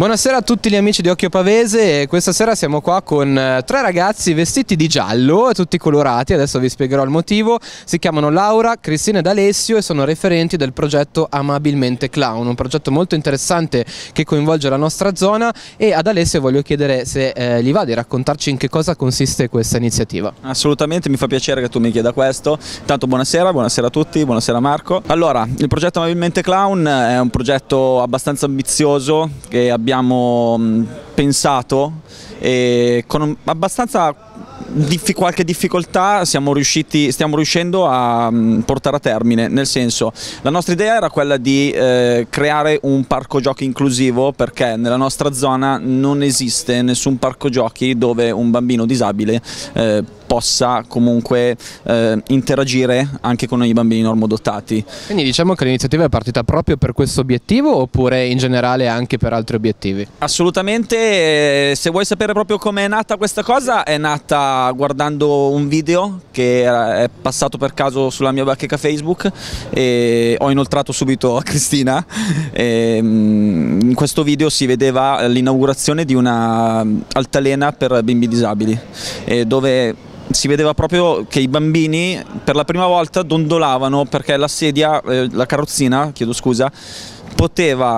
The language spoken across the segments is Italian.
Buonasera a tutti gli amici di Occhio Pavese, e questa sera siamo qua con tre ragazzi vestiti di giallo, tutti colorati, adesso vi spiegherò il motivo. Si chiamano Laura, Cristina ed Alessio e sono referenti del progetto Amabilmente Clown, un progetto molto interessante che coinvolge la nostra zona, e ad Alessio voglio chiedere se gli va di raccontarci in che cosa consiste questa iniziativa. Assolutamente, mi fa piacere che tu mi chieda questo. Intanto buonasera a tutti, buonasera Marco. Allora, il progetto Amabilmente Clown è un progetto abbastanza ambizioso che abbiamo pensato e con abbastanza qualche difficoltà stiamo riuscendo a portare a termine, nel senso, la nostra idea era quella di creare un parco giochi inclusivo, perché nella nostra zona non esiste nessun parco giochi dove un bambino disabile possa comunque interagire anche con i bambini normodotati. Quindi diciamo che l'iniziativa è partita proprio per questo obiettivo, oppure in generale anche per altri obiettivi? Assolutamente, se vuoi sapere proprio come è nata questa cosa, è nata guardando un video che è passato per caso sulla mia bacheca Facebook e ho inoltrato subito a Cristina. In questo video si vedeva l'inaugurazione di una altalena per bimbi disabili, dove si vedeva proprio che i bambini per la prima volta dondolavano, perché la sedia, la carrozzina, chiedo scusa, poteva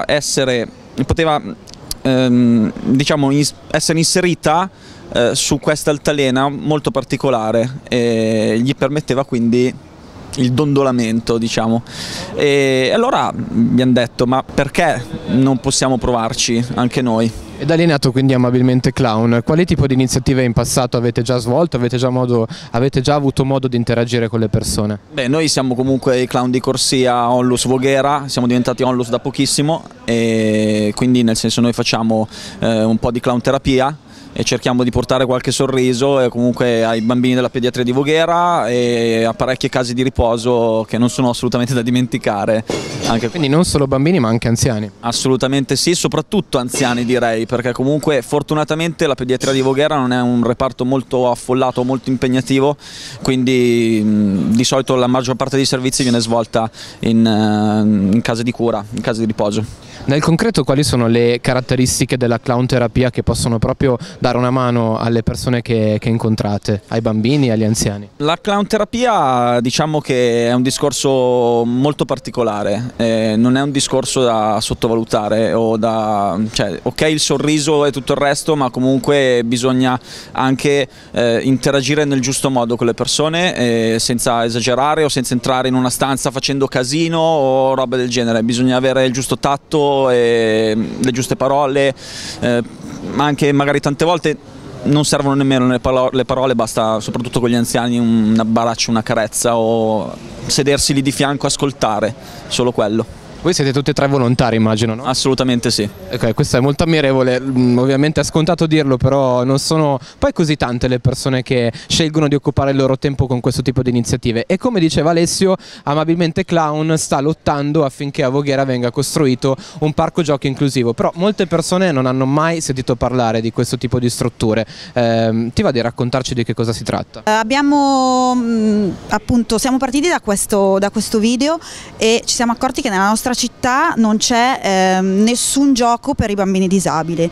diciamo essere inserita su questa altalena molto particolare e gli permetteva quindi il dondolamento, diciamo. E allora abbiamo detto: ma perché non possiamo provarci anche noi? E da lì è nato quindi Amabilmente Clown. Quale tipo di iniziative in passato avete già svolto? Avete già avuto modo di interagire con le persone? Beh, noi siamo comunque i clown di corsia Onlus Voghera, siamo diventati Onlus da pochissimo, e quindi nel senso noi facciamo un po' di clown terapia e cerchiamo di portare qualche sorriso comunque ai bambini della pediatria di Voghera e a parecchie case di riposo che non sono assolutamente da dimenticare. Quindi non solo bambini ma anche anziani? Assolutamente sì, soprattutto anziani direi, perché comunque fortunatamente la pediatria di Voghera non è un reparto molto affollato, molto impegnativo, quindi di solito la maggior parte dei servizi viene svolta in case di cura, in case di riposo. Nel concreto quali sono le caratteristiche della clown terapia che possono proprio dare una mano alle persone che incontrate, ai bambini e agli anziani? La clown terapia diciamo che è un discorso molto particolare, non è un discorso da sottovalutare cioè, ok il sorriso e tutto il resto, ma comunque bisogna anche interagire nel giusto modo con le persone, senza esagerare o senza entrare in una stanza facendo casino o roba del genere. Bisogna avere il giusto tatto e le giuste parole, ma anche magari tante volte non servono nemmeno le parole, basta soprattutto con gli anziani un abbraccio, una carezza o sedersi lì di fianco, ascoltare, solo quello. Voi siete tutti e tre volontari, immagino, no? Assolutamente sì. Ok, questo è molto ammirevole, ovviamente è scontato dirlo, però non sono poi così tante le persone che scelgono di occupare il loro tempo con questo tipo di iniziative, e come diceva Alessio, Amabilmente Clown sta lottando affinché a Voghera venga costruito un parco giochi inclusivo, però molte persone non hanno mai sentito parlare di questo tipo di strutture. Ti va di raccontarci di che cosa si tratta? Appunto, siamo partiti da questo video e ci siamo accorti che nella nostra città non c'è nessun gioco per i bambini disabili.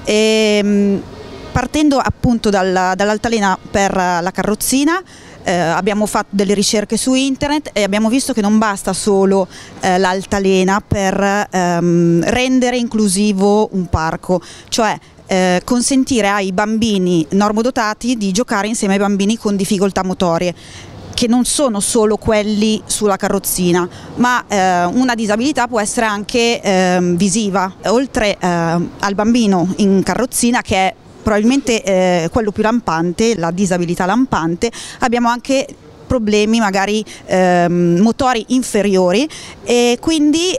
Partendo appunto dall'altalena per la carrozzina, abbiamo fatto delle ricerche su internet e abbiamo visto che non basta solo l'altalena per rendere inclusivo un parco, cioè consentire ai bambini normodotati di giocare insieme ai bambini con difficoltà motorie, che non sono solo quelli sulla carrozzina, ma una disabilità può essere anche visiva. Oltre al bambino in carrozzina, che è probabilmente quello più lampante, la disabilità lampante, abbiamo anche problemi magari motori inferiori, e quindi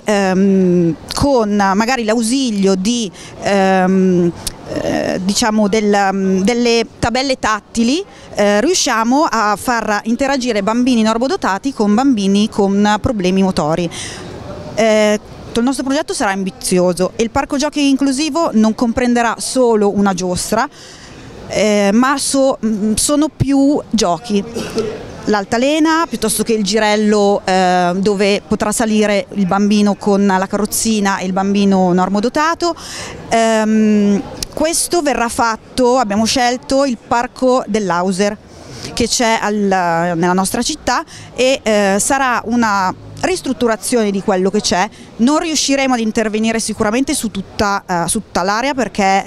con magari l'ausilio di diciamo delle tabelle tattili riusciamo a far interagire bambini normodotati con bambini con problemi motori. Il nostro progetto sarà ambizioso e il parco giochi inclusivo non comprenderà solo una giostra, ma sono più giochi. l'altalena, piuttosto che il girello dove potrà salire il bambino con la carrozzina e il bambino normodotato. Questo verrà fatto, abbiamo scelto il parco dell'Auser che c'è nella nostra città, e sarà una ristrutturazione di quello che c'è. Non riusciremo ad intervenire sicuramente su tutta l'area, perché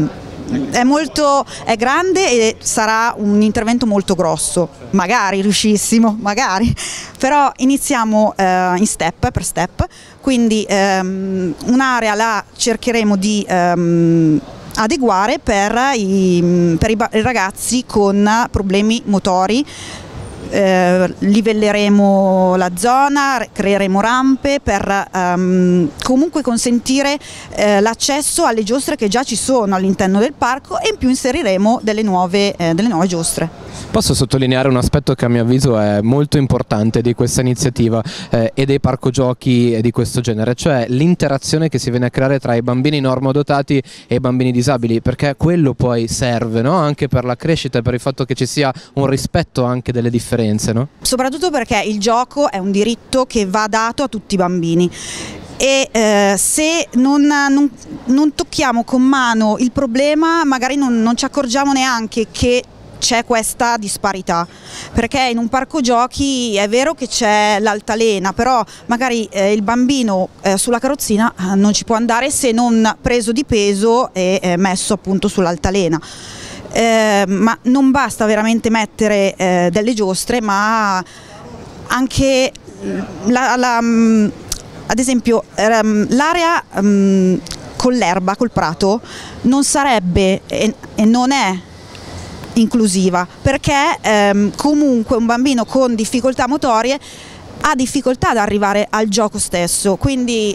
è grande e sarà un intervento molto grosso. Magari riuscissimo, magari, però iniziamo in step per step, quindi un'area la cercheremo di adeguare per i ragazzi con problemi motori. Livelleremo la zona, creeremo rampe per comunque consentire l'accesso alle giostre che già ci sono all'interno del parco, e in più inseriremo delle nuove giostre. Posso sottolineare un aspetto che a mio avviso è molto importante di questa iniziativa e dei parco giochi di questo genere, cioè l'interazione che si viene a creare tra i bambini normodotati e i bambini disabili, perché quello poi serve, no? Anche per la crescita e per il fatto che ci sia un rispetto anche delle differenze, no? Soprattutto perché il gioco è un diritto che va dato a tutti i bambini, e se non tocchiamo con mano il problema, magari non ci accorgiamo neanche che c'è questa disparità, perché in un parco giochi è vero che c'è l'altalena, però magari il bambino sulla carrozzina non ci può andare se non preso di peso e messo appunto sull'altalena. Ma non basta veramente mettere delle giostre, ma anche ad esempio l'area con l'erba, col prato, non sarebbe e non è inclusiva, perché comunque un bambino con difficoltà motorie ha difficoltà ad arrivare al gioco stesso, quindi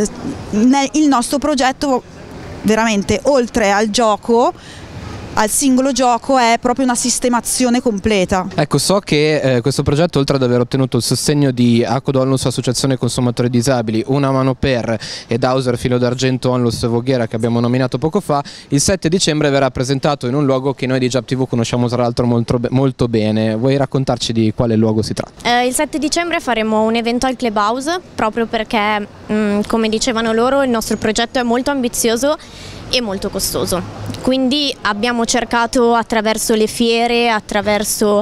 il nostro progetto veramente, oltre al gioco, al singolo gioco, è proprio una sistemazione completa. Ecco, so che questo progetto, oltre ad aver ottenuto il sostegno di ACOD Onlus Associazione Consumatori Disabili, Una Mano Per ed Auser Filo d'Argento Onlus Voghera, che abbiamo nominato poco fa, il 7 dicembre verrà presentato in un luogo che noi di Jap TV conosciamo tra l'altro molto bene. Vuoi raccontarci di quale luogo si tratta? Il 7 dicembre faremo un evento al Clubhouse, proprio perché, come dicevano loro, il nostro progetto è molto ambizioso e molto costoso, quindi abbiamo cercato attraverso le fiere, attraverso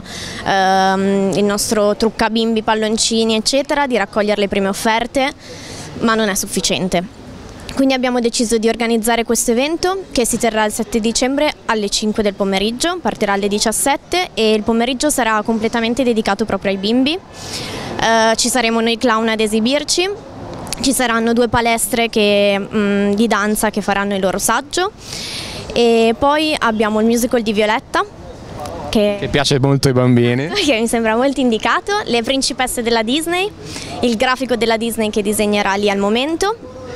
il nostro trucca bimbi, palloncini eccetera, di raccogliere le prime offerte, ma non è sufficiente. Quindi abbiamo deciso di organizzare questo evento, che si terrà il 7 dicembre alle 5 del pomeriggio, partirà alle 17 e il pomeriggio sarà completamente dedicato proprio ai bimbi. Ci saremo noi clown ad esibirci. Ci saranno 2 palestre di danza che faranno il loro saggio, e poi abbiamo il musical di Violetta che piace molto ai bambini, che mi sembra molto indicato, le principesse della Disney, il grafico della Disney che disegnerà lì al momento,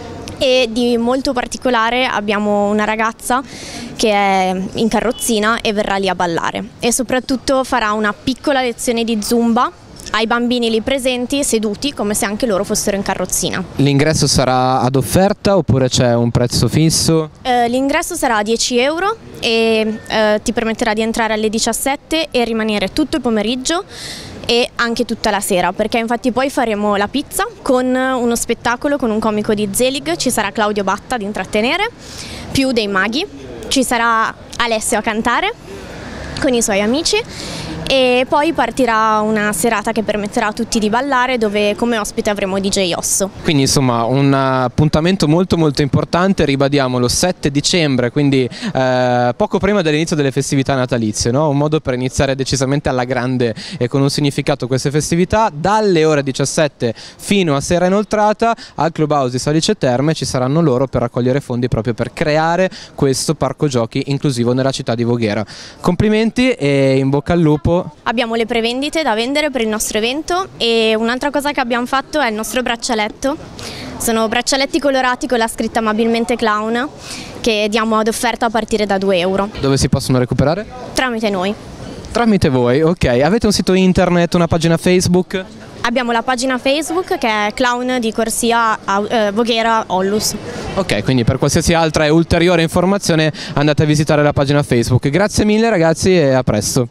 e di molto particolare abbiamo una ragazza che è in carrozzina e verrà lì a ballare, e soprattutto farà una piccola lezione di Zumba ai bambini lì presenti, seduti come se anche loro fossero in carrozzina. L'ingresso sarà ad offerta oppure c'è un prezzo fisso? L'ingresso sarà 10 euro e ti permetterà di entrare alle 17 e rimanere tutto il pomeriggio e anche tutta la sera, perché infatti poi faremo la pizza con uno spettacolo con un comico di Zelig, ci sarà Claudio Batta ad intrattenere, più dei maghi, ci sarà Alessio a cantare con i suoi amici, e poi partirà una serata che permetterà a tutti di ballare, dove come ospite avremo DJ Osso. Quindi insomma un appuntamento molto importante, ribadiamolo, 7 dicembre, quindi poco prima dell'inizio delle festività natalizie, no? Un modo per iniziare decisamente alla grande e con un significato queste festività. Dalle ore 17 fino a sera inoltrata al Clubhouse di Salice Terme ci saranno loro per raccogliere fondi proprio per creare questo parco giochi inclusivo nella città di Voghera. Complimenti e in bocca al lupo. Abbiamo le prevendite da vendere per il nostro evento, e un'altra cosa che abbiamo fatto è il nostro braccialetto. Sono braccialetti colorati con la scritta amabilmente clown, che diamo ad offerta a partire da 2 euro. Dove si possono recuperare? Tramite noi. Tramite voi, ok. Avete un sito internet, una pagina Facebook? Abbiamo la pagina Facebook che è Clown di Corsia Voghera Onlus. Ok, quindi per qualsiasi altra e ulteriore informazione andate a visitare la pagina Facebook. Grazie mille ragazzi e a presto.